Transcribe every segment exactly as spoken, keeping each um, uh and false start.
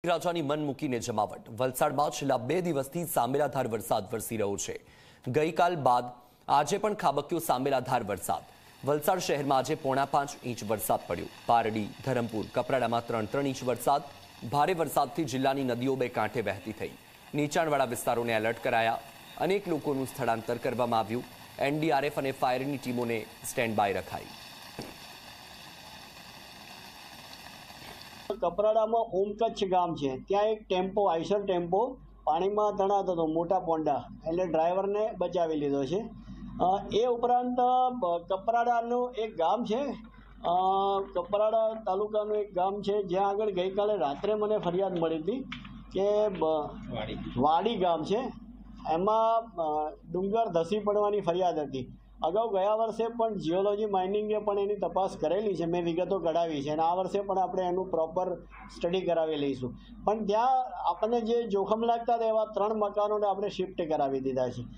રાજાની મન મૂકીને જમાવટ. વલસાડમાં છેલ્લા બે દિવસથી સામેલાધાર વરસાદ વરસી રહ્યો છે. ગઈકાલ બાદ આજે પણ ખાબક્યો સામેલાધાર વરસાદ. વલસાડ શહેરમાં આજે પોણા પાંચ ઇંચ વરસાદ પડ્યો. પારડી, ધરમપુર, કપરાડામાં ત્રણ ત્રણ ઇંચ વરસાદ. ભારે વરસાદથી જિલ્લાની નદીઓ બે કાંઠે વહેતી થઈ. નીચાણવાળા વિસ્તારોને એલર્ટ કરાયા. અનેક લોકોનું સ્થળાંતર કરવામાં આવ્યું. એનડીઆરએફ અને ફાયરની ટીમોને સ્ટેન્ડ બાય રખાઈ. કપરાડામાં ઓમ કચ્છ ગામ છે, ત્યાં એક ટેમ્પો આઈસર ટેમ્પો પાણીમાં તણાતો હતો, મોટા પોંડા, એટલે ડ્રાઈવરને બચાવી લીધો છે. એ ઉપરાંત કપરાડાનું એક ગામ છે, કપરાડા તાલુકાનું એક ગામ છે, જ્યાં આગળ ગઈકાલે રાત્રે મને ફરિયાદ મળી હતી કે વાડી ગામ છે, એમાં ડુંગર ધસી પડવાની ફરિયાદ હતી. અગાઉ ગયા વર્ષે પણ જીઓલોજી માઇનિંગે પણ એની તપાસ કરેલી છે, મેં વિગતો કઢાવી છે, અને આ વર્ષે પણ આપણે એનું પ્રોપર સ્ટડી કરાવી લઈશું. પણ ત્યાં આપણને જે જોખમ લાગતા હતા એવા ત્રણ મકાનોને આપણે શિફ્ટ કરાવી દીધા છે.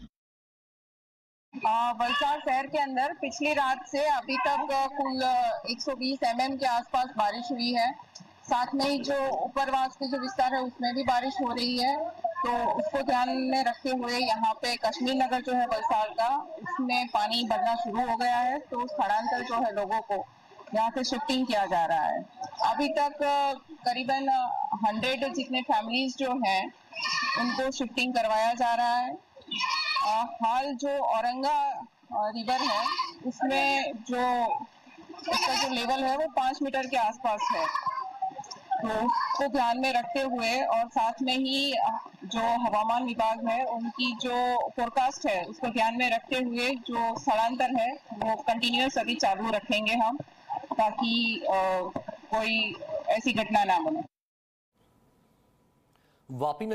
वलसाड शहर के अंदर पिछली रात से अभी तक कुल एक सौ बीस एम एम के आसपास बारिश हुई है. साथ में ही जो ऊपरवास के जो विस्तार है उसमें भी बारिश हो रही है, तो उसको ध्यान में रखते हुए यहाँ पे कश्मीर नगर जो है वलसाड का, उसमें पानी भरना शुरू हो गया है. तो स्थलांतर जो है लोगों को यहाँ से शिफ्टिंग किया जा रहा है. अभी तक करीबन हंड्रेड जितने फैमिलीज जो हैं उनको शिफ्टिंग करवाया जा रहा है. हाल जो औरंगा रिवर है उसमें जो उसका जो लेवल है वो पाँच मीटर के आसपास है, तो उसको ध्यान में रखते हुए और साथ में ही जो हवामान विभाग है उनकी जो फोरकास्ट है उसको ध्यान में रखते हुए जो स्थलांतर है वो कंटिन्यूअस अभी चालू रखेंगे हम, ताकि कोई ऐसी घटना ना बने. वापी